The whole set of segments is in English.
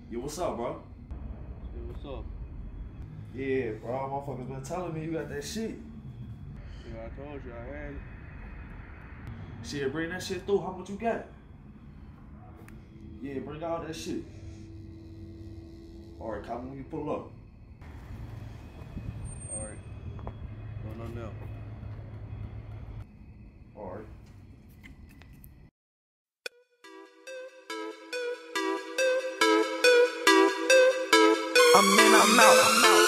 Yo, what's up, bro? Shit, what's up? Yeah, bro, motherfuckers been telling me you got that shit. Yeah, I told you I had it. Shit, bring that shit through. How much you got? Yeah, bring all that shit. Alright, call me when you pull up. Alright. Going on now. Alright. I'm in, I'm out.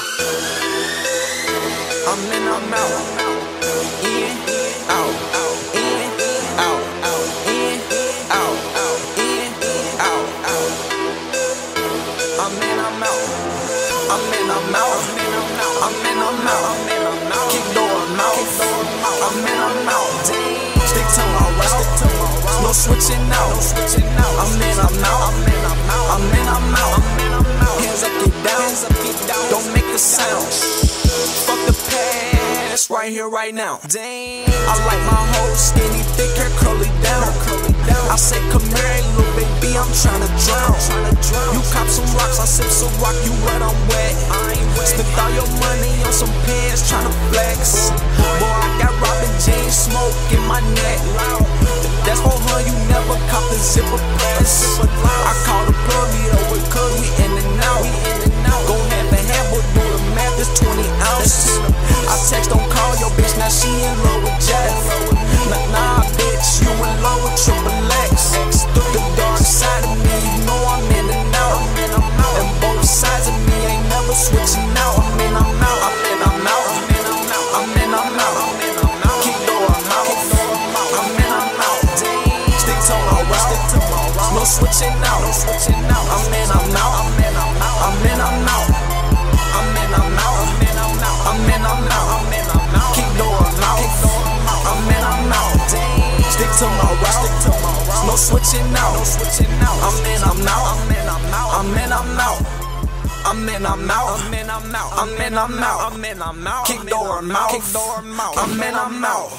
I'm in, I'm out. In, out, in, out, in, out, in, out. I'm in, I'm out. I'm in, I'm out. I'm in, I'm out. Kick door, I'm out. I'm in, I'm out. Stick to my route. No switching out. I'm in, I'm out. I'm in, I'm out. Hands up, get down. Don't make a sound. Fuck the past, right here, right now. Damn, I like my whole skinny, thick hair, curly down. I say, come here, little baby, I'm tryna drown. You cop some rocks, I sip some rock, you wet, I'm wet. Spent all your money on some pants, tryna flex. Boy, I got Robin James smoke in my neck. That's for her, you never cop the zipper press. I call the plug, we over, cause we in and out. Go half and half, but do the math, it's 20 ounces. I text, don't call your bitch, now she in love with Jeff. Nah, bitch, you in love with Triple X. The dark side of me, you know I'm in and out. And both sides of me ain't never switching out. I'm in, I'm out. I'm in, I'm out. Kick door, I'm out. I'm in, I'm out. Stick to my route. No switching out. I'm in, I'm out. I'm in, I'm out. I'm in, I'm out. I'm in, I'm out. Kick door, I'm out. I'm in, I'm out. Stick to my route. No switching out. I'm in, I'm out. I'm in, I'm out. I'm in, I'm out. I'm in, I'm out. Kick door, I'm out. I'm in, I'm out.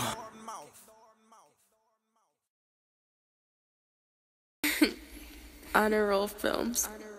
Honor Roll Films.